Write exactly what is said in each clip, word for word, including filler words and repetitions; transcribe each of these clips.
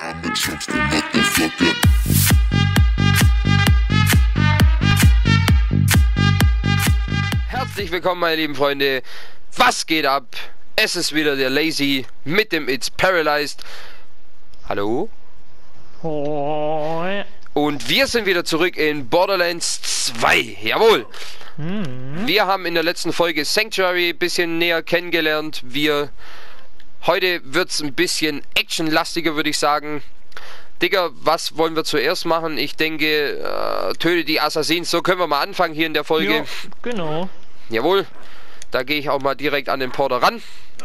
Herzlich willkommen, meine lieben Freunde. Was geht ab? Es ist wieder der Lazy mit dem It's Paralyzed. Hallo? Hoi. Und wir sind wieder zurück in Borderlands zwei. Jawohl. Mhm. Wir haben in der letzten Folge Sanctuary ein bisschen näher kennengelernt. Wir heute wird es ein bisschen actionlastiger, würde ich sagen. Digga, was wollen wir zuerst machen? Ich denke, äh, töte die Assassins. So können wir mal anfangen hier in der Folge. Jo, genau. Jawohl. Da gehe ich auch mal direkt an den Porter ran.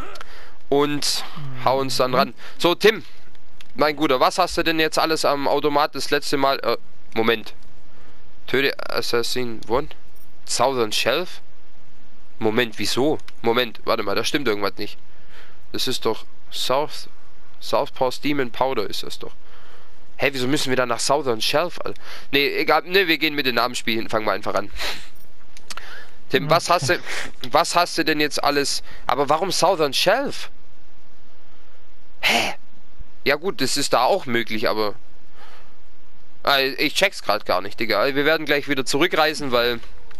Und hau uns dann ran. So, Tim. Mein Guter, was hast du denn jetzt alles am Automat das letzte Mal... Äh, Moment. Töte Assassin One? Southern Shelf? Moment, wieso? Moment, warte mal, da stimmt irgendwas nicht. Das ist doch South... Southpaw Demon Powder ist das doch. Hä, wieso müssen wir dann nach Southern Shelf? Ne, egal, ne, wir gehen mit den Namensspielen, fangen wir einfach an. Tim, was hast du, was hast du denn jetzt alles? Aber warum Southern Shelf? Hä? Ja gut, das ist da auch möglich, aber... Ah, ich check's gerade gar nicht, Digga. Wir werden gleich wieder zurückreisen, weil...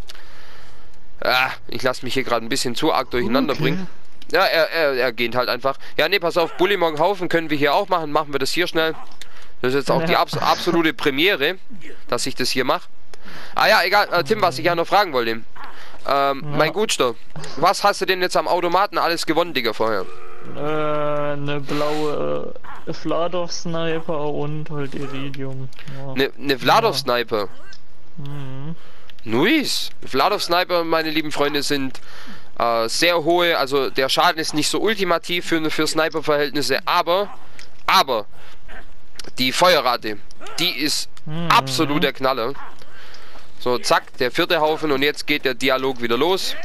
Ah, ich lasse mich hier gerade ein bisschen zu arg durcheinander Okay. bringen. Ja, er, er, er geht halt einfach. Ja, ne, pass auf, Bullymong-Haufen können wir hier auch machen. Machen wir das hier schnell. Das ist jetzt auch die abs absolute Premiere, dass ich das hier mache. Ah ja, egal, äh, Tim, was ich ja noch fragen wollte. Ähm, Ja. mein Gutster, was hast du denn jetzt am Automaten alles gewonnen, Digga, vorher? Äh, eine blaue äh, Vladov-Sniper und halt Iridium. Ja. Ne, ne Vladov-Sniper. Mhm. Nice. Vladov-Sniper, meine lieben Freunde, sind äh, sehr hohe, also der Schaden ist nicht so ultimativ für, für Sniper-Verhältnisse, aber, aber, die Feuerrate, die ist Mhm. absolut der Knaller. So, zack, der vierte Haufen und jetzt geht der Dialog wieder los.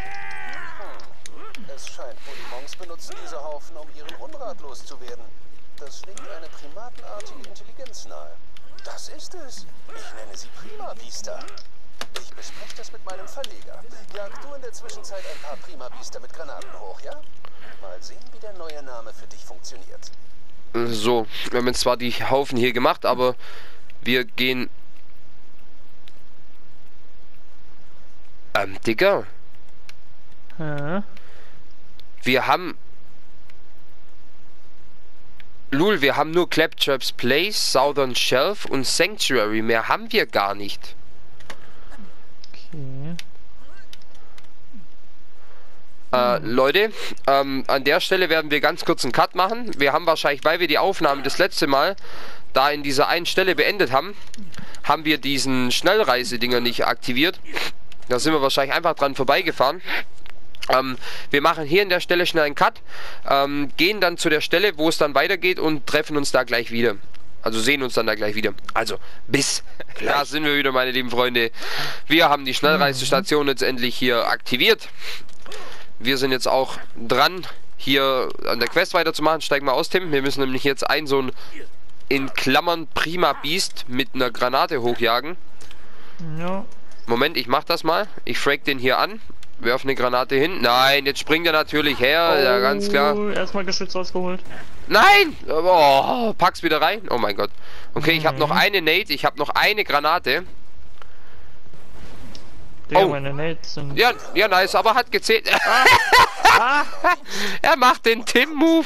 Es scheint, Bullymongs benutzen diese Haufen, um ihren Unrat loszuwerden. Das legt eine primatenartige Intelligenz nahe. Das ist es. Ich nenne sie Prima-Biester. Ich bespreche das mit meinem Verleger. Jag du in der Zwischenzeit ein paar Prima-Biester mit Granaten hoch, ja? Mal sehen, wie der neue Name für dich funktioniert. So, wir haben jetzt zwar die Haufen hier gemacht, aber wir gehen... Ähm, Digga, Hä? wir haben... Lul, wir haben nur Claptrap's Place, Southern Shelf und Sanctuary. Mehr haben wir gar nicht. Okay. Äh, Leute, ähm, an der Stelle werden wir ganz kurz einen Cut machen. Wir haben wahrscheinlich, weil wir die Aufnahme das letzte Mal da in dieser einen Stelle beendet haben, haben wir diesen Schnellreisedinger nicht aktiviert. Da sind wir wahrscheinlich einfach dran vorbeigefahren. Ähm, wir machen hier an der Stelle schnell einen Cut, ähm, gehen dann zu der Stelle, wo es dann weitergeht und treffen uns da gleich wieder. Also sehen uns dann da gleich wieder. Also, bis gleich. Da sind wir wieder, meine lieben Freunde. Wir haben die Schnellreisestation jetzt endlich hier aktiviert. Wir sind jetzt auch dran, hier an der Quest weiterzumachen. Steig mal aus, Tim. Wir müssen nämlich jetzt einen so ein in Klammern Prima Beast mit einer Granate hochjagen. Ja. Moment, ich mach das mal. Ich frag den hier an. Werf eine Granate hin. Nein, jetzt springt er natürlich her. Oh, Ja, ganz klar. Erstmal Geschütz rausgeholt. Nein! Oh, pack's wieder rein. Oh mein Gott. Okay, ich habe noch eine Nate. Ich habe noch eine Granate. Digga, Oh. meine Nades sind... Ja, ja, nice, aber hat gezählt. Ah. Er macht den Tim-Move.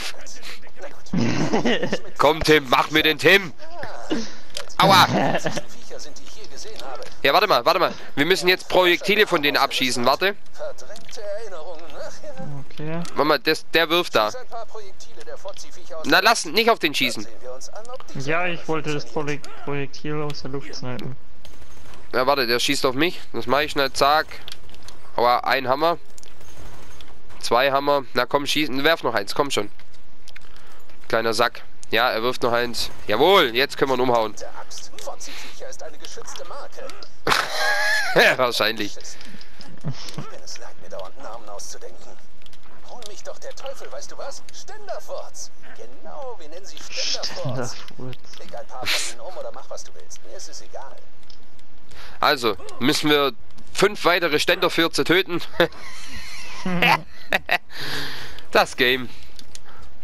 Komm, Tim, mach mir den Tim. Aua. Viecher sind, die ich je gesehen habe. Ja, warte mal, warte mal. Wir müssen jetzt Projektile von denen abschießen. Warte. Verdrängte Erinnerungen, ne? Okay. Warte mal, das, der wirft da. Ein paar Projektile der Fotzi-Viecher aus Na, der lass nicht auf den schießen. Sehen wir uns an, ob diese Ja, ich wollte das Projek Projektil aus der Luft snipen. Ja, warte, der schießt auf mich. Das mache ich schnell. Zack. Aua, ein Hammer. Zwei Hammer. Na komm, schießen. Werf noch eins. Komm schon. Kleiner Sack. Ja, er wirft noch eins. Jawohl, jetzt können wir ihn umhauen. der Axt. Fotzi-Viecher ist eine geschützte Marke. Ja, wahrscheinlich. Wenn es leid, mir dauernd Namen auszudenken. Hol mich doch der Teufel, weißt du was? Ständerforts. Genau, wir nennen sie Ständerforts. Ständerfurz. Leg ein paar von ihnen um oder mach, was du willst. Mir ist es egal. Also, müssen wir fünf weitere Ständerfürze töten. Das Game.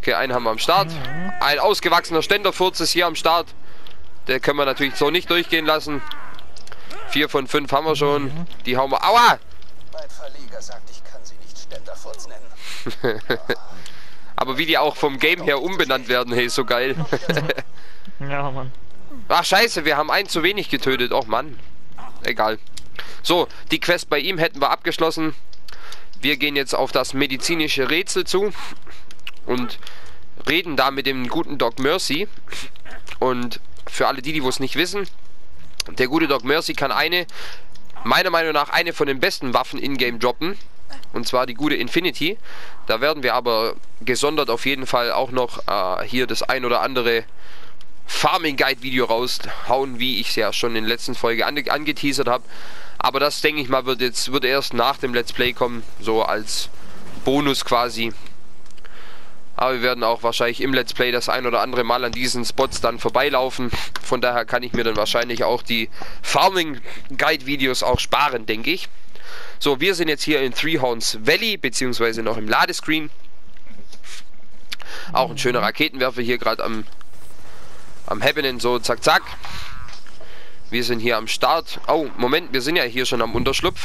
Okay, einen haben wir am Start. Mhm. Ein ausgewachsener Ständerfurz ist hier am Start. Der können wir natürlich so nicht durchgehen lassen. Vier von fünf haben wir schon. Mhm. Die hauen wir... Aua! Mein Verleger sagt, ich kann sie nicht Ständerfurz nennen. Aber wie die auch vom Game her umbenannt werden, hey, ist so geil. Ja, Mann. Ach, scheiße, wir haben einen zu wenig getötet. Och, Mann. Egal. So, die Quest bei ihm hätten wir abgeschlossen. Wir gehen jetzt auf das medizinische Rätsel zu und reden da mit dem guten Doc Mercy. Und für alle die, die es nicht wissen, der gute Doc Mercy kann eine, meiner Meinung nach, eine von den besten Waffen in-game droppen. Und zwar die gute Infinity. Da werden wir aber gesondert auf jeden Fall auch noch äh, hier das ein oder andere Farming Guide Video raushauen, wie ich es ja schon in der letzten Folge ange angeteasert habe. Aber das, denke ich mal, wird jetzt wird erst nach dem Let's Play kommen, so als Bonus quasi. Aber wir werden auch wahrscheinlich im Let's Play das ein oder andere Mal an diesen Spots dann vorbeilaufen. Von daher kann ich mir dann wahrscheinlich auch die Farming Guide Videos auch sparen, denke ich. So, wir sind jetzt hier in Three Horns Valley, beziehungsweise noch im Ladescreen. Auch ein schöner Raketenwerfer hier gerade am, am Happening, so zack zack. Wir sind hier am Start. Oh, Moment, wir sind ja hier schon am Unterschlupf.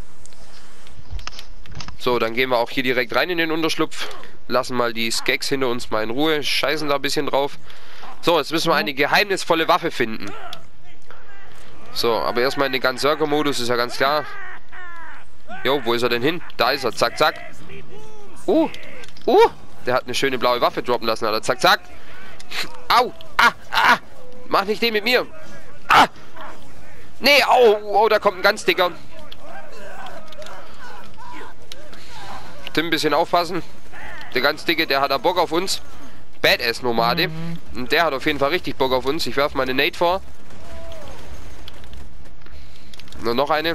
So, dann gehen wir auch hier direkt rein in den Unterschlupf. Lassen mal die Skags hinter uns mal in Ruhe. Scheißen da ein bisschen drauf. So, jetzt müssen wir eine geheimnisvolle Waffe finden. So, aber erstmal in den Gunzerker-Modus, ist ja ganz klar. Jo, wo ist er denn hin? Da ist er, zack, zack. Uh, uh, der hat eine schöne blaue Waffe droppen lassen, Alter. Zack, zack. Au, ah, ah. Mach nicht den mit mir. Ah. Nee, au, oh, da kommt ein ganz dicker. Tim, ein bisschen aufpassen. Der ganz dicke, der hat da Bock auf uns. Badass-Nomade. Mhm. Und der hat auf jeden Fall richtig Bock auf uns. Ich werfe mal eine Nade vor. Nur noch eine.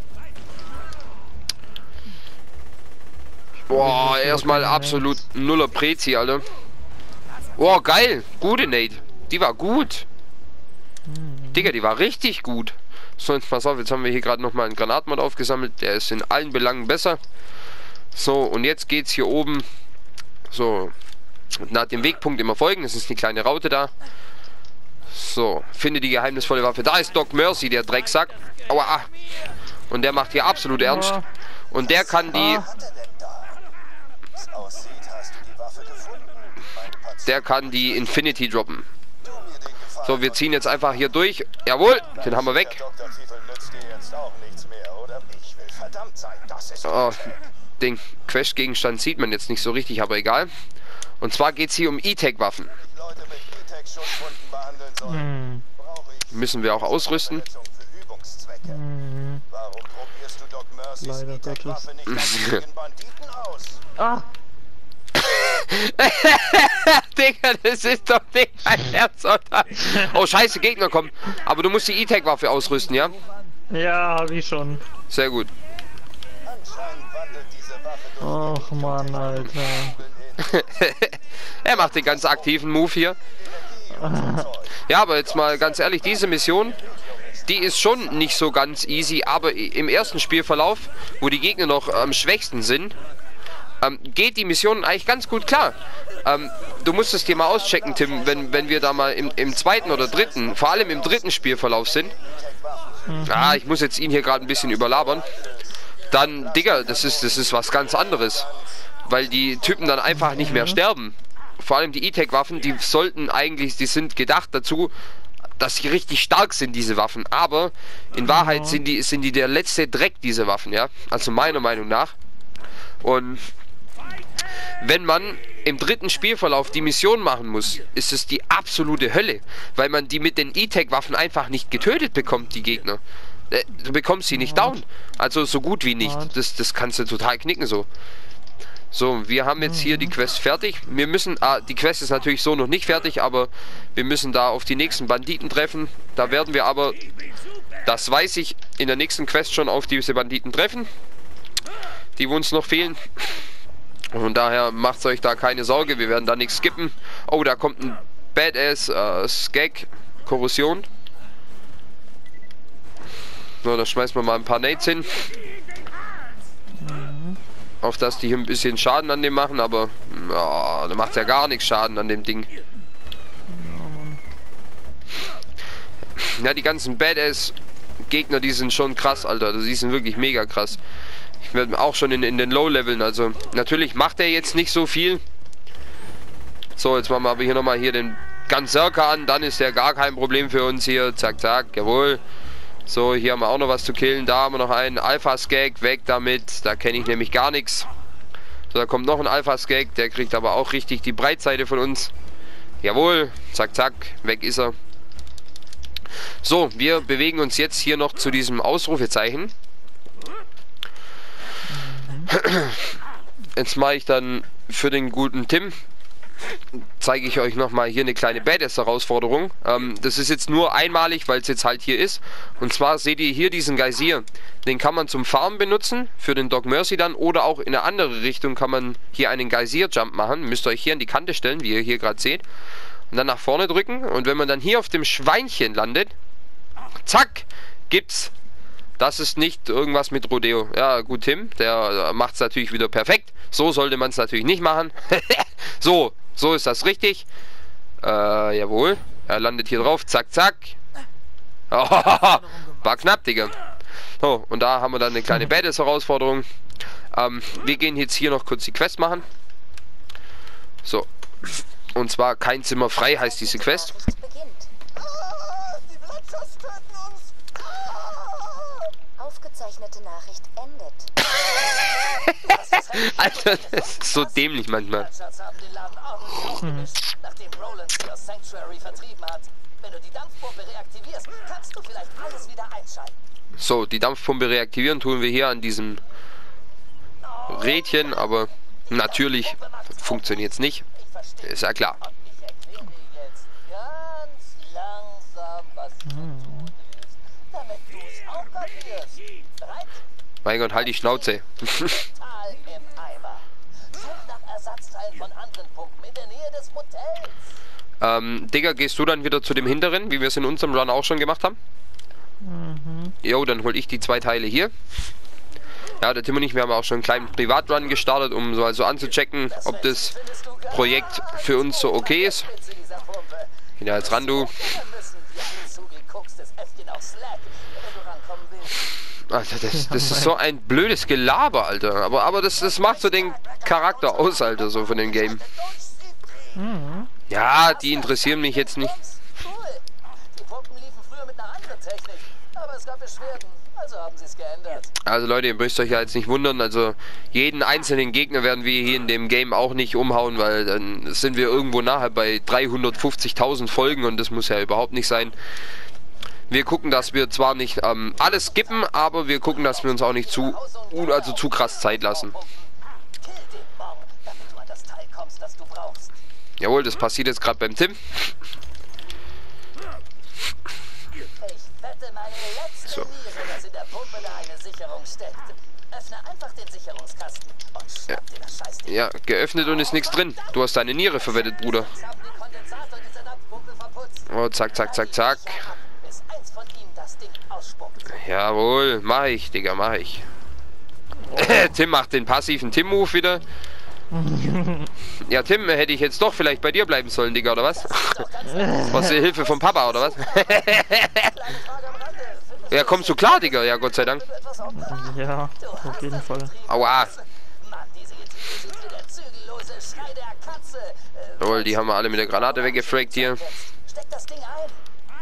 Boah, erstmal absolut nuller Prezi, Alter. Boah, geil. Gute Nade. Die war gut. Mhm. Digga, die war richtig gut. So, jetzt pass auf, jetzt haben wir hier gerade nochmal einen Granatmod aufgesammelt. Der ist in allen Belangen besser. So, und jetzt geht's hier oben. So, nach dem Wegpunkt immer folgen. Es ist eine kleine Raute da. So, finde die geheimnisvolle Waffe. Da ist Doc Mercy, der Drecksack. Aua, ah. Und der macht hier absolut ernst. Und der kann die... Der kann die Infinity droppen. So, wir ziehen jetzt einfach hier durch. Jawohl, den haben wir weg. Oh, den Quest-Gegenstand sieht man jetzt nicht so richtig, aber egal. Und zwar geht es hier um E-Tech-Waffen. Hm. Müssen wir auch ausrüsten. Hm. Leider Gottes. Ah! Digga, das ist doch nicht ein Herz, oder? Oh, scheiße, Gegner kommen. Aber du musst die E-Tech-Waffe ausrüsten, ja? Ja, hab ich schon. Sehr gut. Och Mann, Alter. Er macht den ganz aktiven Move hier. Ja, aber jetzt mal ganz ehrlich, diese Mission, die ist schon nicht so ganz easy, aber im ersten Spielverlauf, wo die Gegner noch am schwächsten sind, ähm, geht die Mission eigentlich ganz gut klar. Ähm, du musst es dir mal auschecken, Tim, wenn, wenn wir da mal im, im zweiten oder dritten, vor allem im dritten Spielverlauf sind. Mhm. Ah, ich muss jetzt ihn hier gerade ein bisschen überlabern. Dann, Digga, das ist, das ist was ganz anderes. Weil die Typen dann einfach nicht mehr sterben. Vor allem die E-Tech-Waffen, die sollten eigentlich, die sind gedacht dazu, dass sie richtig stark sind, diese Waffen. Aber in Wahrheit sind die, sind die der letzte Dreck, diese Waffen, ja. Also meiner Meinung nach. Und wenn man im dritten Spielverlauf die Mission machen muss, ist es die absolute Hölle. Weil man die mit den E-Tech-Waffen einfach nicht getötet bekommt, die Gegner. Du bekommst sie nicht down. Also so gut wie nicht. Das, das kannst du total knicken so. So, wir haben jetzt hier die Quest fertig. Wir müssen, ah, die Quest ist natürlich so noch nicht fertig, aber wir müssen da auf die nächsten Banditen treffen. Da werden wir aber, das weiß ich, in der nächsten Quest schon auf diese Banditen treffen, die uns noch fehlen. Und daher macht euch da keine Sorge, wir werden da nichts skippen. Oh, da kommt ein Badass äh, Skag Korrosion. So, da schmeißen wir mal ein paar Nades hin. Auf dass die hier ein bisschen Schaden an dem machen, aber ja, da macht ja gar nichts Schaden an dem Ding. Ja, die ganzen Badass-Gegner, die sind schon krass, Alter. Die sind wirklich mega krass. Ich werde auch schon in, in den Low-Leveln, also natürlich macht er jetzt nicht so viel. So, jetzt machen wir aber hier nochmal hier den Ganzerker an, dann ist der gar kein Problem für uns hier. Zack, zack, jawohl. So, hier haben wir auch noch was zu killen. Da haben wir noch einen Alpha-Skag. Weg damit. Da kenne ich nämlich gar nichts. So, da kommt noch ein Alpha-Skag. Der kriegt aber auch richtig die Breitseite von uns. Jawohl. Zack, zack. Weg ist er. So, wir bewegen uns jetzt hier noch zu diesem Ausrufezeichen. Jetzt mache ich dann für den guten Tim, zeige ich euch nochmal hier eine kleine Badass-Herausforderung. Ähm, das ist jetzt nur einmalig, weil es jetzt halt hier ist. Und zwar seht ihr hier diesen Geysir. Den kann man zum Farmen benutzen, für den Doc Mercy dann. Oder auch in eine andere Richtung kann man hier einen Geysir-Jump machen. Müsst ihr euch hier an die Kante stellen, wie ihr hier gerade seht. Und dann nach vorne drücken. Und wenn man dann hier auf dem Schweinchen landet, zack, gibt's. Das ist nicht irgendwas mit Rodeo. Ja, gut, Tim, der macht es natürlich wieder perfekt. So sollte man es natürlich nicht machen. So, so ist das richtig. Äh, jawohl. Er landet hier drauf. Zack, zack. Oh, war knapp, Digga. So, und da haben wir dann eine kleine Badass-Herausforderung. Ähm, wir gehen jetzt hier noch kurz die Quest machen. So. Und zwar kein Zimmer frei heißt diese Quest. Aufgezeichnete Nachricht endet. Alter, das ist so dämlich manchmal. Mhm. Nachdem Roland sie aus Sanctuary vertrieben hat. Wenn du die Dampfpumpe reaktivierst, kannst du vielleicht alles wieder einschalten. So, die Dampfpumpe reaktivieren tun wir hier an diesem Rädchen, aber natürlich funktioniert es nicht. Ist ja klar. Ich erkläre dir jetzt ganz langsam, was zu tun ist, damit du es auch kapierst. Bereit? Mein Gott, halt die Schnauze. Total im Eimer. Such nach Ersatzteilen von anderen Pumpen in der Nähe des Motels. ähm, Digga, gehst du dann wieder zu dem hinteren, wie wir es in unserem Run auch schon gemacht haben? Mhm. Jo, dann hol ich die zwei Teile hier. Ja, der Tim und ich, wir haben auch schon einen kleinen Privatrun gestartet, um so also anzuchecken, ob das Projekt für uns so okay ist. Geh da jetzt ran, du. Alter, das, das ist so ein blödes Gelaber, Alter. Aber, aber das, das macht so den Charakter aus, Alter, so von dem Game. Mhm. Ja, die interessieren mich jetzt nicht. Die Pumpen liefen früher mit einer anderen Technik, aber es gab Beschwerden, also haben sie es geändert. Also Leute, ihr müsst euch ja jetzt nicht wundern, also jeden einzelnen Gegner werden wir hier in dem Game auch nicht umhauen, weil dann sind wir irgendwo nachher bei dreihundertfünfzigtausend Folgen und das muss ja überhaupt nicht sein. Wir gucken, dass wir zwar nicht ähm, alles skippen, aber wir gucken, dass wir uns auch nicht zu, also zu krass Zeit lassen. Kill den Bong, damit du an das Teil kommst, das du brauchst. Jawohl, das passiert jetzt gerade beim Tim. Ich wette meine letzte So. Niere, dass in der Pumpe da eine Sicherung steckt. Öffne einfach den Sicherungskasten und schnapp dir das Scheißding. Ja, geöffnet und ist nichts drin. Du hast deine Niere verwettet, Bruder. Jetzt haben die Kondensator dieser Dampfpumpe verputzt. Oh, zack, zack, zack, zack. Bis eins von ihnen das Ding ausspuckt. Jawohl, mach ich, Digga, mach ich. Tim macht den passiven Tim-Move wieder. Ja, Tim, hätte ich jetzt doch vielleicht bei dir bleiben sollen, Digga, oder was? Was, die Hilfe vom Papa, oder was? Ja, kommst du klar, Digga? Ja, Gott sei Dank. Ja, auf jeden Fall. Aua. Mann, diese Getriebe sind wie der zügellose Schrei der Katze. Äh, Jawohl, die haben wir alle mit der Granate weggefragt hier. Steck das Ding ein.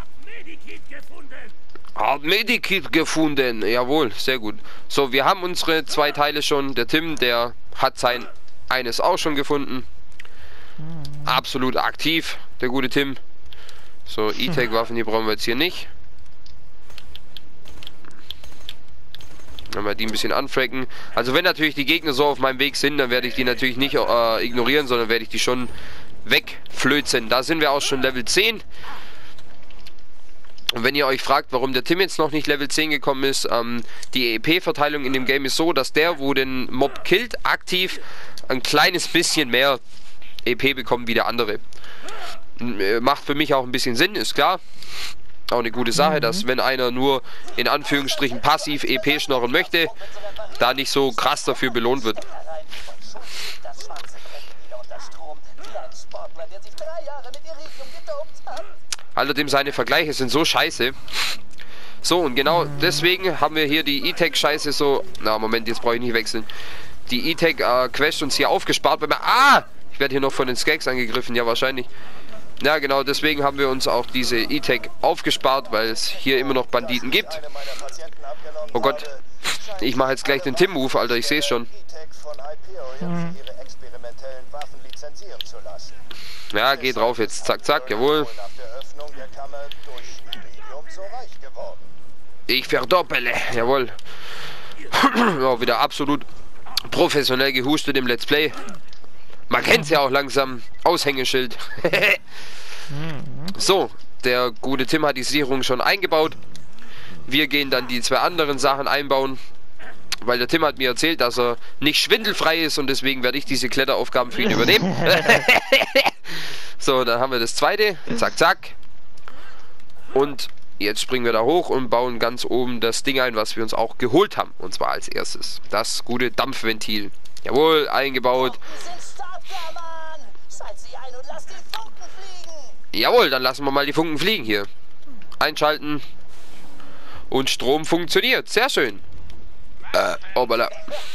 Hab Medikit gefunden. Jawohl, sehr gut. So, wir haben unsere zwei Teile schon. Der Tim, der hat sein eines auch schon gefunden. Absolut aktiv, der gute Tim. So, E-Tech-Waffen, die brauchen wir jetzt hier nicht. Dann wir die ein bisschen anfracken. Also wenn natürlich die Gegner so auf meinem Weg sind, dann werde ich die natürlich nicht äh, ignorieren, sondern werde ich die schon wegflözen. Da sind wir auch schon Level zehn. Und wenn ihr euch fragt, warum der Tim jetzt noch nicht Level zehn gekommen ist, ähm, die E P-Verteilung in dem Game ist so, dass der, wo den Mob killt, aktiv ein kleines bisschen mehr E P bekommt wie der andere. Macht für mich auch ein bisschen Sinn, ist klar. Auch eine gute Sache, dass wenn einer nur in Anführungsstrichen passiv E P schnorren möchte, da nicht so krass dafür belohnt wird. Allerdings seine Vergleiche sind so scheiße. So, und genau deswegen haben wir hier die E-Tech-Scheiße so... Na, Moment, jetzt brauche ich nicht wechseln. Die E-Tech-Quest äh, uns hier aufgespart, weil wir... Ah! Ich werde hier noch von den Skags angegriffen, ja wahrscheinlich. Ja, genau, deswegen haben wir uns auch diese E-Tech aufgespart, weil es hier immer noch Banditen gibt. Oh Gott, ich mache jetzt gleich den Tim-Move, Alter, ich sehe es schon. Mhm. Ja, geh drauf jetzt, zack, zack, jawohl. Ich verdoppele, jawohl. Ja, wieder absolut professionell gehustet im Let's Play. Man kennt es ja auch langsam. Aushängeschild. So, der gute Tim hat die Sicherung schon eingebaut. Wir gehen dann die zwei anderen Sachen einbauen. Weil der Tim hat mir erzählt, dass er nicht schwindelfrei ist und deswegen werde ich diese Kletteraufgaben für ihn übernehmen. So, dann haben wir das zweite. Zack, zack. Und jetzt springen wir da hoch und bauen ganz oben das Ding ein, was wir uns auch geholt haben. Und zwar als erstes. Das gute Dampfventil. Jawohl, eingebaut. Jawohl, dann lassen wir mal die Funken fliegen hier. Einschalten. Und Strom funktioniert. Sehr schön. Äh, obala.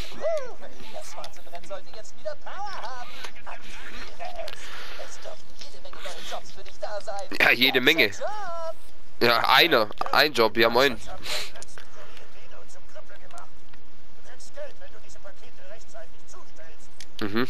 Ja, jede Menge. Ja, einer. Ein Job, ja moin. Mhm.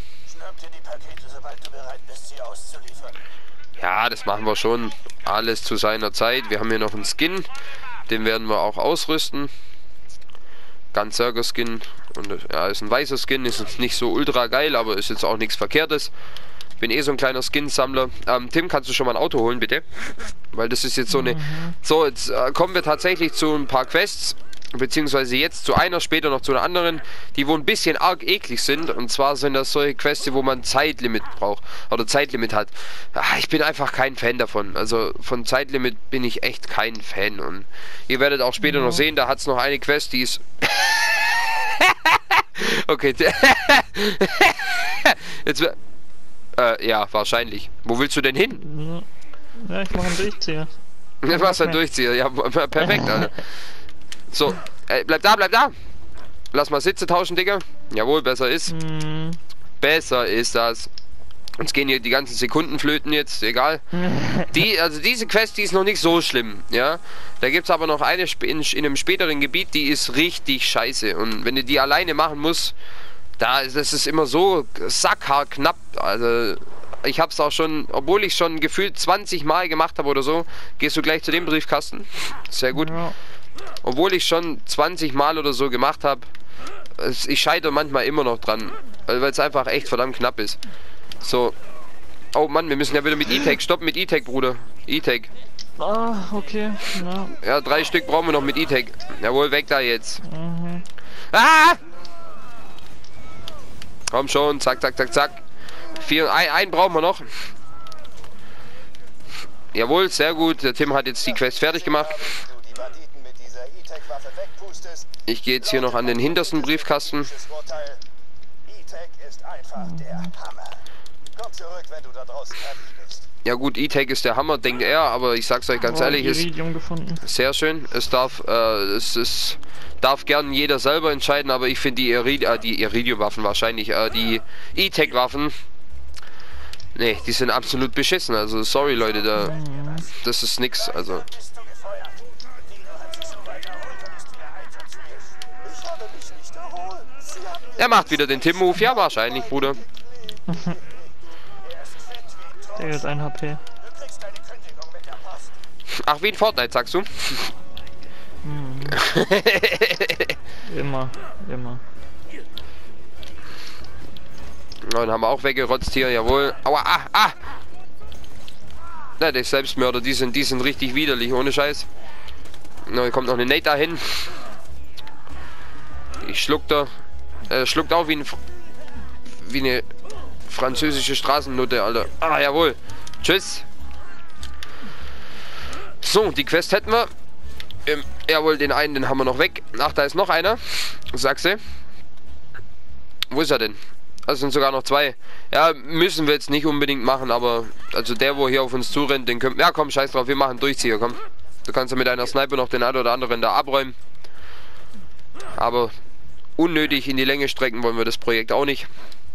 Ja, das machen wir schon. Alles zu seiner Zeit. Wir haben hier noch einen Skin. Den werden wir auch ausrüsten. Gunzerger Skin. Und ja, ist ein weißer Skin. Ist jetzt nicht so ultra geil, aber ist jetzt auch nichts Verkehrtes. Bin eh so ein kleiner Skin-Sammler. Ähm, Tim, kannst du schon mal ein Auto holen, bitte? Weil das ist jetzt so eine... So, jetzt äh, kommen wir tatsächlich zu ein paar Quests. Beziehungsweise jetzt zu einer, später noch zu einer anderen, die wo ein bisschen arg eklig sind. Und zwar sind das solche Quests, wo man Zeitlimit braucht. Oder Zeitlimit hat. Ach, ich bin einfach kein Fan davon. Also von Zeitlimit bin ich echt kein Fan. Und ihr werdet auch später ja. noch sehen, da hat es noch eine Quest, die ist... Okay. Jetzt... Äh, ja, wahrscheinlich. Wo willst du denn hin? Ja, ich mache einen Durchzieher. Du machst einen Durchzieher. Ja, perfekt, Alter. So, ey, bleib da, bleib da. Lass mal Sitze tauschen, Digga. Jawohl, besser ist. Mm. Besser ist das. Uns gehen hier die ganzen Sekunden flöten jetzt, egal. Die, also diese Quest, die ist noch nicht so schlimm, ja. Da gibt es aber noch eine in, in einem späteren Gebiet, die ist richtig scheiße. Und wenn du die alleine machen musst, da das ist immer so sackhaarknapp. Also ich hab's auch schon, obwohl ich schon gefühlt zwanzig Mal gemacht habe oder so, gehst du gleich zu dem Briefkasten. Sehr gut. Ja. Obwohl ich schon zwanzig Mal oder so gemacht habe, ich scheitere manchmal immer noch dran, weil es einfach echt verdammt knapp ist. So. Oh Mann, wir müssen ja wieder mit E-Tech. Stopp mit E-Tech, Bruder. E-Tech. Ah, okay. Ja. Ja, drei Stück brauchen wir noch mit E-Tech. Jawohl, weg da jetzt. Mhm. Ah! Komm schon, zack, zack, zack, zack. Vier, ein, einen brauchen wir noch. Jawohl, sehr gut. Der Tim hat jetzt die Quest fertig gemacht. Ich gehe jetzt hier noch an den hintersten Briefkasten. Ja gut, E-Tech ist der Hammer, denkt er, aber ich sag's euch ganz oh, ehrlich, ist gefunden. Sehr schön. Es darf, äh, es ist, darf gern jeder selber entscheiden, aber ich finde die, Irid äh, die Iridium-Waffen wahrscheinlich, äh, die E-Tech-Waffen, nee, die sind absolut beschissen. Also sorry Leute, da, das ist nix. Also. Er macht wieder den Tim-Move, ja wahrscheinlich, Bruder. Der ist ein H P. Ach, wie in Fortnite, sagst du? Hm. Immer, immer. Ja, dann haben wir auch weggerotzt hier, jawohl. Aua, ah, ah! Na, der Selbstmörder, die sind, die sind richtig widerlich, ohne Scheiß. Na, hier kommt noch eine Nate dahin. Ich schluck da. Äh, schluckt auch wie, ein, wie eine französische Straßennutte, Alter. Ah, jawohl. Tschüss. So, die Quest hätten wir. Ähm, jawohl, den einen, den haben wir noch weg. Ach, da ist noch einer. Sagst du? Wo ist er denn? Das sind sogar noch zwei. Ja, müssen wir jetzt nicht unbedingt machen, aber... Also der, wo hier auf uns zurennt, den können... Ja, komm, scheiß drauf, wir machen Durchzieher, komm. Du kannst ja mit einer Sniper noch den einen oder anderen da abräumen. Aber unnötig in die Länge strecken wollen wir das Projekt auch nicht.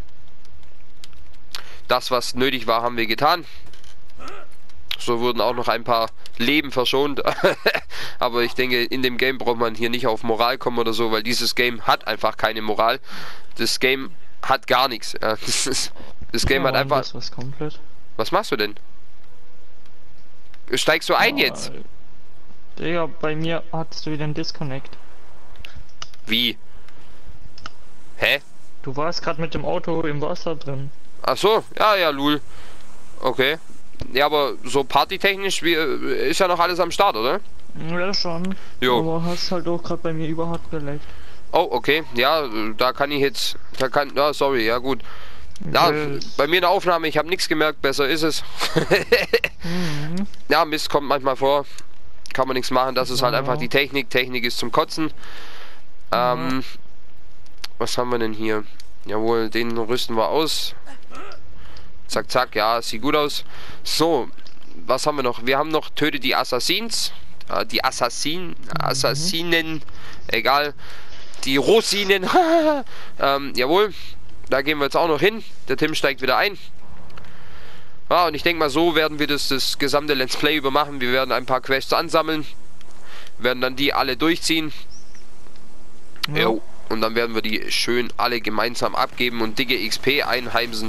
Das, was nötig war, haben wir getan. So wurden auch noch ein paar Leben verschont. Aber ich denke, in dem Game braucht man hier nicht auf Moral kommen oder so, weil dieses Game hat einfach keine Moral. Das Game hat gar nichts. Das, ist, das Game ja, hat einfach... Das was komplett. Was machst du denn? Steigst du ein ja, jetzt? Digga, bei mir hattest du wieder einen Disconnect. Wie? Hä? Du warst gerade mit dem Auto im Wasser drin. Ach so, ja, ja, lul. Okay. Ja, aber so partytechnisch wie, ist ja noch alles am Start, oder? Ja, schon. Jo. Aber hast halt auch gerade bei mir überhart geleckt. Oh, okay. Ja, da kann ich jetzt... Da kann... Ja, sorry, ja gut. Ja, Okay. bei mir in der Aufnahme, ich habe nichts gemerkt, besser ist es. Mhm. Ja, Mist kommt manchmal vor. Kann man nichts machen, das ist halt Ja. einfach die Technik. Technik ist zum Kotzen. Ähm, was haben wir denn hier? Jawohl, den rüsten wir aus. Zack, zack, ja, sieht gut aus. So, was haben wir noch? Wir haben noch Töte die Assassins. Äh, die Assassin, Assassinen, egal. Die Rosinen. ähm, jawohl, da gehen wir jetzt auch noch hin. Der Tim steigt wieder ein. Ja, und ich denke mal, so werden wir das, das gesamte Let's Play über machen. Wir werden ein paar Quests ansammeln. Werden dann die alle durchziehen. Ja. Jo. Und dann werden wir die schön alle gemeinsam abgeben und dicke X P einheimsen.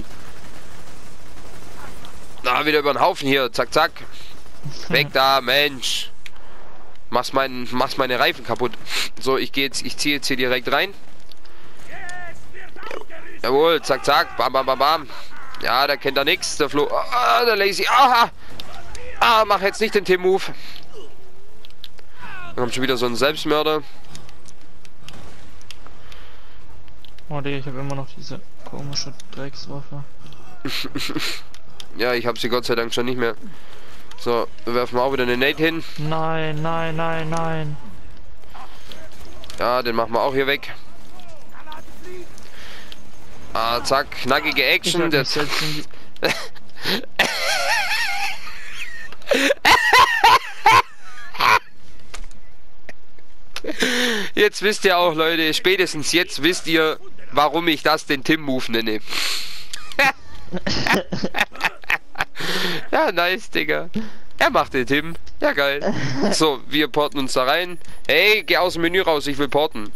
Na, wieder über den Haufen hier. Zack, zack. Weg da, Mensch. Machst, mein, machst meine Reifen kaputt. So, ich gehe jetzt, ich ziehe jetzt hier direkt rein. Jawohl, zack, zack. Bam, bam, bam, bam. Ja, da kennt er nichts. Der Flo. Ah, der Lazy. Aha. Ah, mach jetzt nicht den Tim-Move. Dann kommt schon wieder so ein Selbstmörder. Oh, Digga, ich habe immer noch diese komische Dreckswaffe. Ja, ich habe sie Gott sei Dank schon nicht mehr. So, wir werfen wir auch wieder eine Nate hin. Nein, nein, nein, nein. Ja, den machen wir auch hier weg. Ah, zack, knackige Ich Action. hab mich Das selbst in die... Jetzt wisst ihr auch, Leute, spätestens jetzt wisst ihr, warum ich das den Tim-Move nenne. Ja, nice, Digga. Er macht den Tim. Ja, geil. So, wir porten uns da rein. Hey, geh aus dem Menü raus, ich will porten.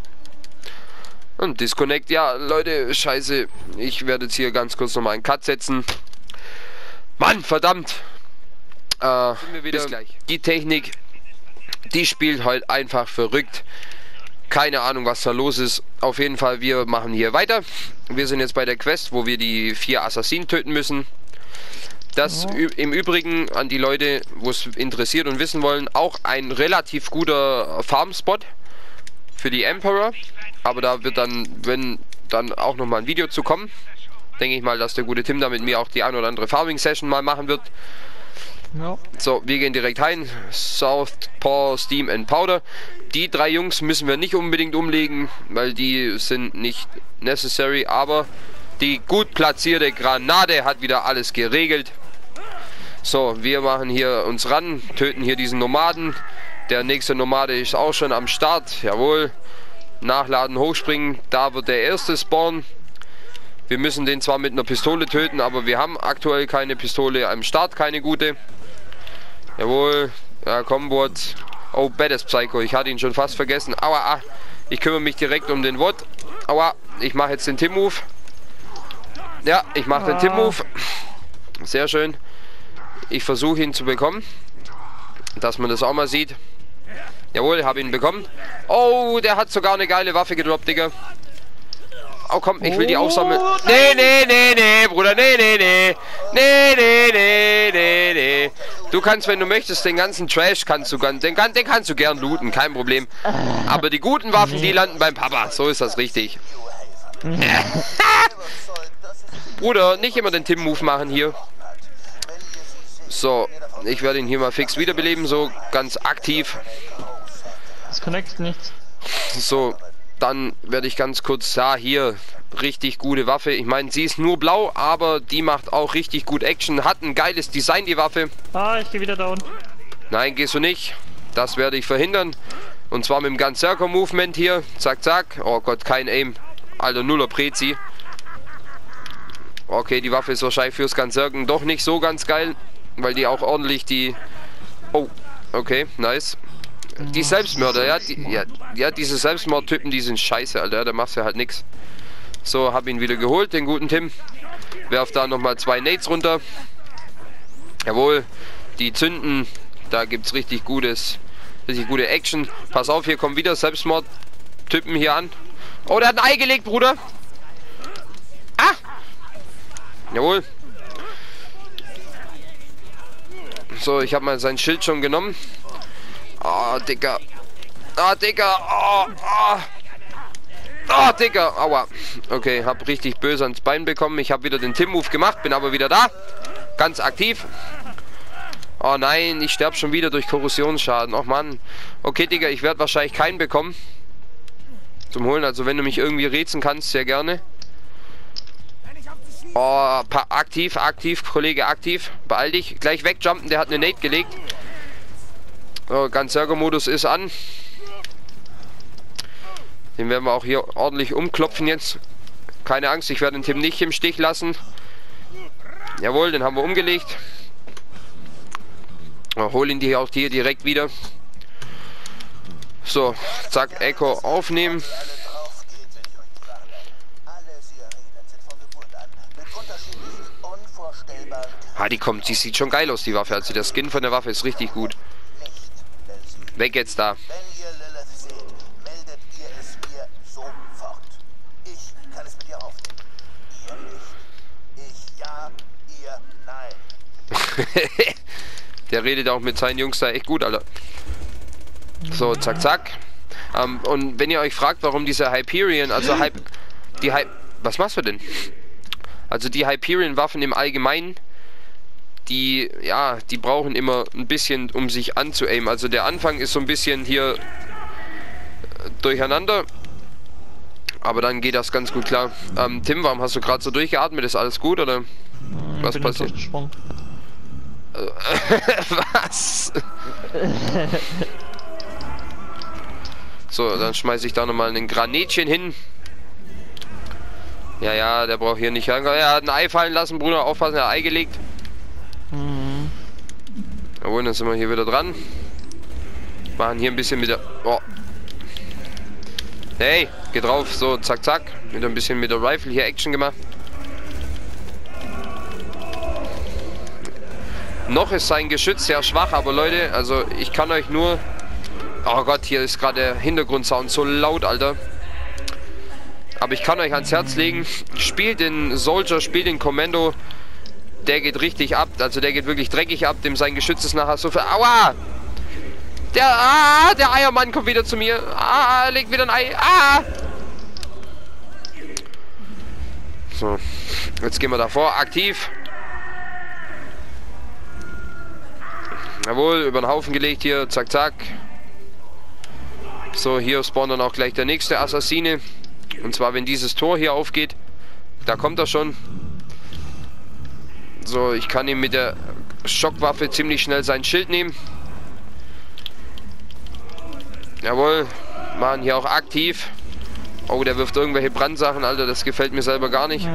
Und Disconnect. Ja, Leute, scheiße. Ich werde jetzt hier ganz kurz nochmal einen Cut setzen. Mann, verdammt. Äh, wir wieder. Bis gleich. Die Technik, die spielt halt einfach verrückt. Keine Ahnung, was da los ist. Auf jeden Fall, wir machen hier weiter. Wir sind jetzt bei der Quest, wo wir die vier Assassinen töten müssen. Das Ja. im Übrigen an die Leute, wo es interessiert und wissen wollen, auch ein relativ guter Farmspot für die Emperor. Aber da wird dann, wenn dann auch nochmal ein Video zu kommen, denke ich mal, dass der gute Tim da mit mir auch die ein oder andere Farming-Session mal machen wird. Ja. So, wir gehen direkt rein. Southpaw, Steam and Powder. Die drei Jungs müssen wir nicht unbedingt umlegen, weil die sind nicht necessary. Aber die gut platzierte Granate hat wieder alles geregelt. So, wir machen hier uns ran, töten hier diesen Nomaden. Der nächste Nomade ist auch schon am Start. Jawohl. Nachladen, hochspringen. Da wird der erste spawnen. Wir müssen den zwar mit einer Pistole töten, aber wir haben aktuell keine Pistole am Start, keine gute. Jawohl. Ja, Combat. Oh, Badass Psycho. Ich hatte ihn schon fast vergessen. Aua, ah. Ich kümmere mich direkt um den Wod. Aua. Ich mache jetzt den Tim-Move. Ja, ich mache den Tim-Move. Sehr schön. Ich versuche ihn zu bekommen. Dass man das auch mal sieht. Jawohl, habe ihn bekommen. Oh, der hat sogar eine geile Waffe gedroppt, Digga. Oh komm, ich will die aufsammeln. Nee, nee, nee, nee, Bruder, nee, nee, nee. Nee, nee, nee, nee, nee. Du kannst, wenn du möchtest, den ganzen Trash kannst du, den, den kannst du gern looten, kein Problem. Aber die guten Waffen, die landen beim Papa. So ist das richtig. Bruder, nicht immer den Tim-Move machen hier. So, ich werde ihn hier mal fix wiederbeleben, so ganz aktiv. Das connectet nichts. So, dann werde ich ganz kurz, ja, hier, richtig gute Waffe. Ich meine, sie ist nur blau, aber die macht auch richtig gut Action. Hat ein geiles Design, die Waffe. Ah, ich gehe wieder down. Nein, gehst du nicht. Das werde ich verhindern. Und zwar mit dem Gun Circle Movement hier. Zack, zack. Oh Gott, kein Aim. Alter, nuller Prezi. Okay, die Waffe ist wahrscheinlich fürs Gun Circle doch nicht so ganz geil. Weil die auch ordentlich die... Oh, okay, nice. Die Selbstmörder, ja, die, ja, ja, diese Selbstmordtypen, die sind scheiße, Alter. Da machst du halt nichts. So, hab ihn wieder geholt, den guten Tim. Werf da nochmal zwei Nades runter. Jawohl, die zünden. Da gibt's richtig gutes, richtig gute Action. Pass auf, hier kommen wieder Selbstmordtypen hier an. Oh, der hat ein Ei gelegt, Bruder. Ah! Jawohl. So, ich habe mal sein Schild schon genommen. Ah, oh, Dicker. Ah, oh, Dicker. Oh, oh. Oh, Dicker. Aua. Okay, hab richtig böse ans Bein bekommen. Ich habe wieder den Tim-Move gemacht, bin aber wieder da. Ganz aktiv. Oh nein, ich sterbe schon wieder durch Korrosionsschaden. Och Mann. Okay, Digga, ich werde wahrscheinlich keinen bekommen. Zum Holen. Also wenn du mich irgendwie rätseln kannst, sehr gerne. Oh, aktiv, aktiv, Kollege, aktiv. Beeil dich. Gleich wegjumpen, der hat eine Nade gelegt. So, Gun Circle Modus ist an. Den werden wir auch hier ordentlich umklopfen jetzt. Keine Angst, ich werde den Tim nicht im Stich lassen. Jawohl, den haben wir umgelegt. Hol ihn hier auch hier direkt wieder. So, zack, Echo aufnehmen. Ah, die kommt, die sieht schon geil aus, die Waffe. Also der Skin von der Waffe ist richtig gut. Weg jetzt da. Der redet auch mit seinen Jungs da echt gut, Alter. So, zack, zack. Ähm, und wenn ihr euch fragt, warum diese Hyperion, also Hy die Hy was machst du denn? Also die Hyperion-Waffen im Allgemeinen, die, ja, die brauchen immer ein bisschen, um sich anzuaimen. Also der Anfang ist so ein bisschen hier durcheinander. Aber dann geht das ganz gut klar. Ähm, Tim, warum hast du gerade so durchgeatmet? Ist alles gut, oder? Was bin passiert? Was? So, dann schmeiße ich da nochmal ein Granätchen hin. Ja, ja, der braucht hier nicht rein. Er hat ein Ei fallen lassen, Bruder. Aufpassen, er hat ein Ei gelegt. Mhm. Jawohl, dann sind wir hier wieder dran. Machen hier ein bisschen mit der... Oh. Hey, geh drauf. So, zack, zack. Wieder ein bisschen mit der Rifle hier Action gemacht. Noch ist sein Geschütz sehr schwach, aber Leute, also ich kann euch nur... Oh Gott, hier ist gerade der Hintergrundsound so laut, Alter. Aber ich kann euch ans Herz legen, spielt den Soldier, spielt den Kommando. Der geht richtig ab, also der geht wirklich dreckig ab, dem sein Geschütz ist nachher so viel... Aua! Der, ah, der Eiermann kommt wieder zu mir. Ah, legt wieder ein Ei. Ah! So, jetzt gehen wir davor, aktiv. Jawohl, über den Haufen gelegt hier, zack, zack. So, hier spawnt dann auch gleich der nächste Assassine. Und zwar, wenn dieses Tor hier aufgeht, da kommt er schon. So, ich kann ihm mit der Schockwaffe ziemlich schnell sein Schild nehmen. Jawohl, machen hier auch aktiv. Oh, der wirft irgendwelche Brandsachen, Alter, das gefällt mir selber gar nicht.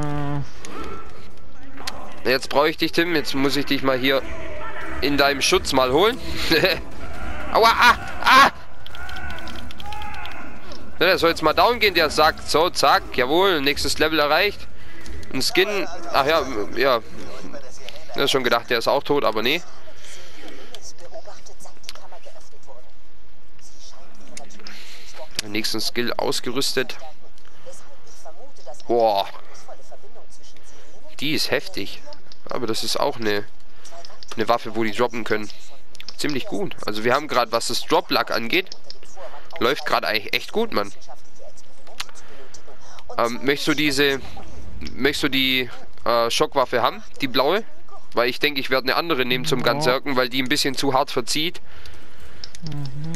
Jetzt brauche ich dich, Tim, jetzt muss ich dich mal hier in deinem Schutz mal holen. Aua, ah, ah! Ja, der soll jetzt mal down gehen, der sagt, so, zack, jawohl, nächstes Level erreicht. Ein Skin, ach ja, ja. Ich hab schon gedacht, der ist auch tot, aber nee. Den nächsten Skill ausgerüstet. Boah. Die ist heftig. Aber das ist auch eine, eine Waffe, wo die droppen können. Ziemlich gut. Also wir haben gerade, was das Drop-Luck angeht, läuft gerade eigentlich echt gut, Mann. Ähm, möchtest du diese... Möchtest du die äh, Schockwaffe haben? Die blaue? Weil ich denke, ich werde eine andere nehmen zum Ja. Ganzirken, weil die ein bisschen zu hart verzieht. Mhm.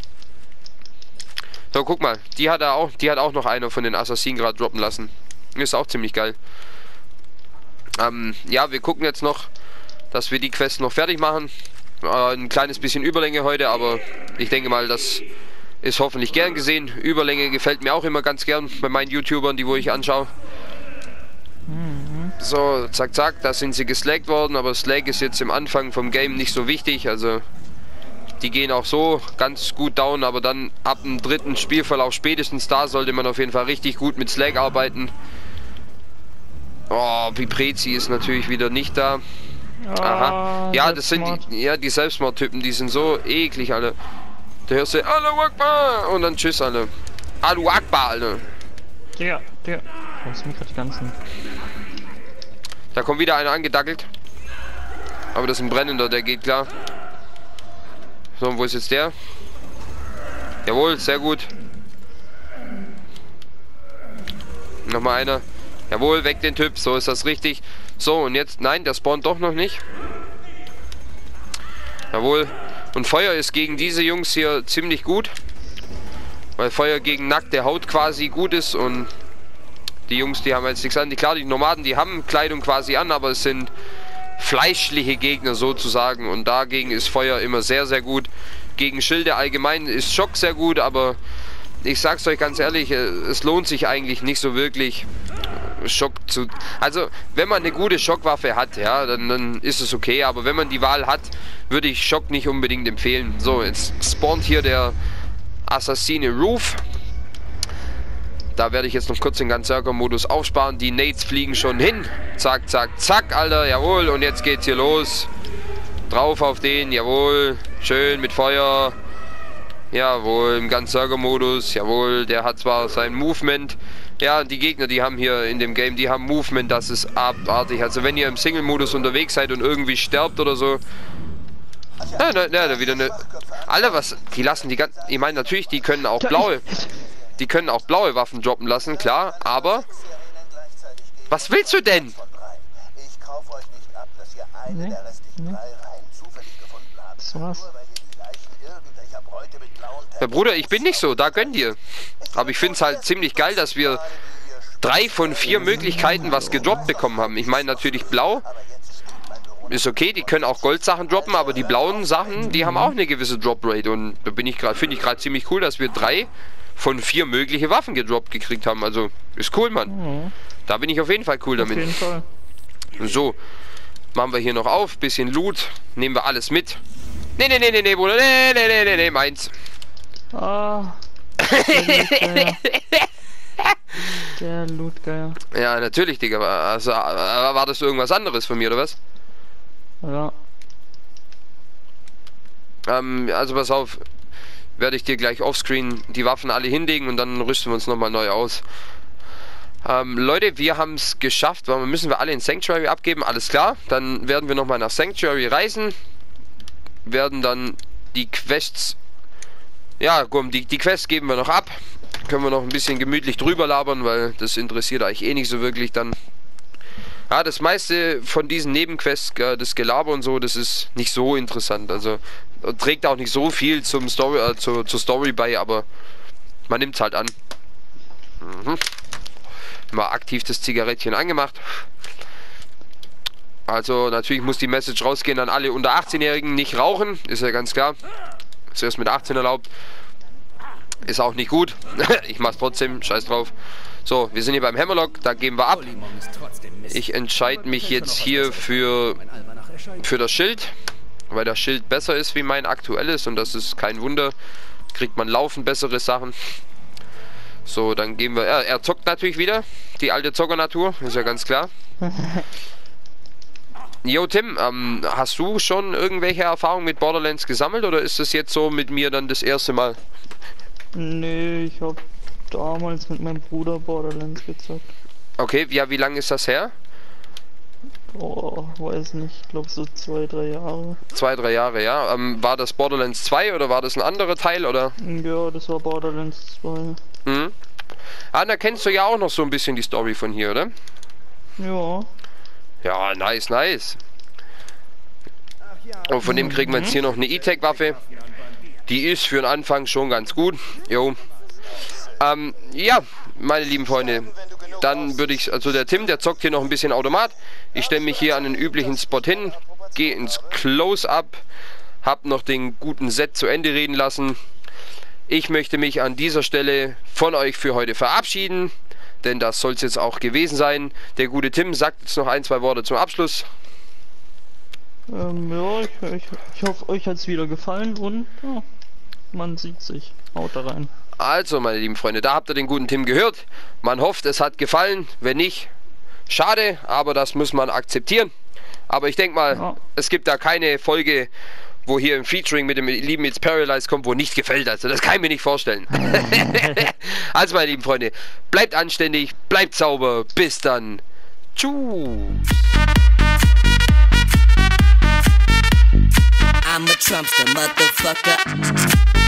So, guck mal, die hat er auch, die hat auch noch einer von den Assassinen gerade droppen lassen. Ist auch ziemlich geil. Ähm, ja, wir gucken jetzt noch, dass wir die Quest noch fertig machen. Äh, ein kleines bisschen Überlänge heute, aber ich denke mal, das ist hoffentlich gern gesehen. Überlänge gefällt mir auch immer ganz gern bei meinen YouTubern, die wo ich anschaue. Mhm. So, zack, zack, da sind sie geslaggt worden, aber Slag ist jetzt im Anfang vom Game nicht so wichtig, also die gehen auch so ganz gut down, aber dann ab dem dritten Spielverlauf spätestens da sollte man auf jeden Fall richtig gut mit Slag arbeiten. Oh, Piprezi ist natürlich wieder nicht da. Aha. Ja, das sind die, ja, die Selbstmordtypen, die sind so eklig, alle. Da hörst du Allahu Akbar und dann tschüss, alle. Allahu Akbar, alle. Der, der. Du hast mir gerade die ganzen. Da kommt wieder einer angedackelt. Aber das ist ein brennender, der geht klar. So, und wo ist jetzt der? Jawohl, sehr gut. Nochmal einer. Jawohl, weg den Typ, so ist das richtig. So, und jetzt, nein, der spawnt doch noch nicht. Jawohl. Und Feuer ist gegen diese Jungs hier ziemlich gut. Weil Feuer gegen nackte Haut quasi gut ist und die Jungs, die haben jetzt nichts an. Die, klar, die Nomaden, die haben Kleidung quasi an, aber es sind fleischliche Gegner sozusagen. Und dagegen ist Feuer immer sehr, sehr gut. Gegen Schilde allgemein ist Schock sehr gut, aber ich sag's euch ganz ehrlich, es lohnt sich eigentlich nicht so wirklich, Schock zu... Also, wenn man eine gute Schockwaffe hat, ja, dann, dann ist es okay. Aber wenn man die Wahl hat, würde ich Schock nicht unbedingt empfehlen. So, jetzt spawnt hier der Assassine Roof. Da werde ich jetzt noch kurz den Ganzerker-Modus aufsparen. Die Nades fliegen schon hin. Zack, zack, zack, Alter. Jawohl, und jetzt geht's hier los. Drauf auf den, jawohl. Schön mit Feuer. Jawohl, im Ganzerker-Modus. Jawohl, der hat zwar sein Movement. Ja, die Gegner, die haben hier in dem Game, die haben Movement, das ist abartig. Also wenn ihr im Single-Modus unterwegs seid und irgendwie sterbt oder so. Ja, na, na, da wieder eine... Alter, was? Die lassen die ganzen... Ich meine, natürlich, die können auch blaue... Die können auch blaue Waffen droppen lassen, klar, aber... Was willst du denn? Ich kaufe euch nicht ab, dass ihr eine Nee, der restlichen nee. drei Reihen zufällig gefunden habt. Das war's. Nur weil ihr die Leichen irgendwelcher Bräute mit blauen Ja, Bruder, ich bin nicht so, da gönn dir. Aber ich finde es halt ziemlich geil, dass wir drei von vier Möglichkeiten was gedroppt bekommen haben. Ich meine natürlich blau. Ist okay, die können auch Goldsachen droppen, aber die blauen Sachen, die haben auch eine gewisse Drop-Rate. Und da bin ich gerade, finde ich gerade ziemlich cool, dass wir drei von vier mögliche Waffen gedroppt gekriegt haben. Also, ist cool, Mann. Mhm. Da bin ich auf jeden Fall cool Auf damit. jeden Fall. So, machen wir hier noch auf, bisschen Loot, nehmen wir alles mit. Nee, nee, nee, nee, nee, Bruder, nee, nee, nee, nee, nee, meins. Ah. Der Lootgeier. Der Lootgeier. Ja, natürlich, Digga. Also, erwartest du irgendwas anderes von mir, oder was? Ja. Ähm, also pass auf, werde ich dir gleich offscreen die Waffen alle hinlegen und dann rüsten wir uns nochmal neu aus. Ähm, Leute, wir haben es geschafft, weil wir müssen wir alle in Sanctuary abgeben, alles klar. Dann werden wir nochmal nach Sanctuary reisen, werden dann die Quests, ja komm, die, die Quests geben wir noch ab. Können wir noch ein bisschen gemütlich drüber labern, weil das interessiert euch eh nicht so wirklich dann. Ja, das meiste von diesen Nebenquests, äh, das Gelaber und so, das ist nicht so interessant. Also trägt auch nicht so viel zum Story, äh, zu, zur Story bei, aber man nimmt es halt an. Mhm. Mal aktiv das Zigarettchen angemacht. Also natürlich muss die Message rausgehen an alle unter achtzehnjährigen, nicht rauchen, ist ja ganz klar. Ist erst mit achtzehn erlaubt. Ist auch nicht gut. Ich mach's trotzdem, scheiß drauf. So, wir sind hier beim Hammerlock, da geben wir ab. Ich entscheide mich jetzt hier für, für das Schild, weil das Schild besser ist wie mein aktuelles und das ist kein Wunder. Kriegt man laufend bessere Sachen. So, dann gehen wir... Er, er zockt natürlich wieder, die alte Zockernatur, ist ja ganz klar. Jo Tim, ähm, hast du schon irgendwelche Erfahrungen mit Borderlands gesammelt oder ist das jetzt so mit mir dann das erste Mal? Nee, ich hab damals mit meinem Bruder Borderlands gezockt. Okay, ja, wie lange ist das her? Oh, weiß nicht, ich glaube so zwei, drei Jahre. Zwei, drei Jahre, ja. Ähm, war das Borderlands zwei oder war das ein anderer Teil, oder? Ja, das war Borderlands zwei. Mhm. Ah, da kennst du ja auch noch so ein bisschen die Story von hier, oder? Ja. Ja, nice, nice. Und von dem kriegen wir jetzt hier noch eine E-Tech-Waffe. Die ist für den Anfang schon ganz gut. Jo. Ähm, ja, meine lieben Freunde. Dann würde ich, also der Tim, der zockt hier noch ein bisschen Automat. Ich stelle mich hier an den üblichen Spot hin. Gehe ins Close-Up. Hab noch den guten Set zu Ende reden lassen. Ich möchte mich an dieser Stelle von euch für heute verabschieden. Denn das soll es jetzt auch gewesen sein. Der gute Tim sagt jetzt noch ein, zwei Worte zum Abschluss. Ähm, ja, ich, ich, ich hoffe, euch hat es wieder gefallen und ja, man sieht sich. Haut da rein. Also, meine lieben Freunde, da habt ihr den guten Tim gehört. Man hofft, es hat gefallen. Wenn nicht, schade, aber das muss man akzeptieren. Aber ich denke mal, ja. Es gibt da keine Folge, wo hier im Featuring mit dem lieben It's Paralyzed kommt, wo nicht gefällt. Also das kann ich mir nicht vorstellen. Also, meine lieben Freunde, bleibt anständig, bleibt sauber. Bis dann. Tschüss. I'm a Trumpster, motherfucker.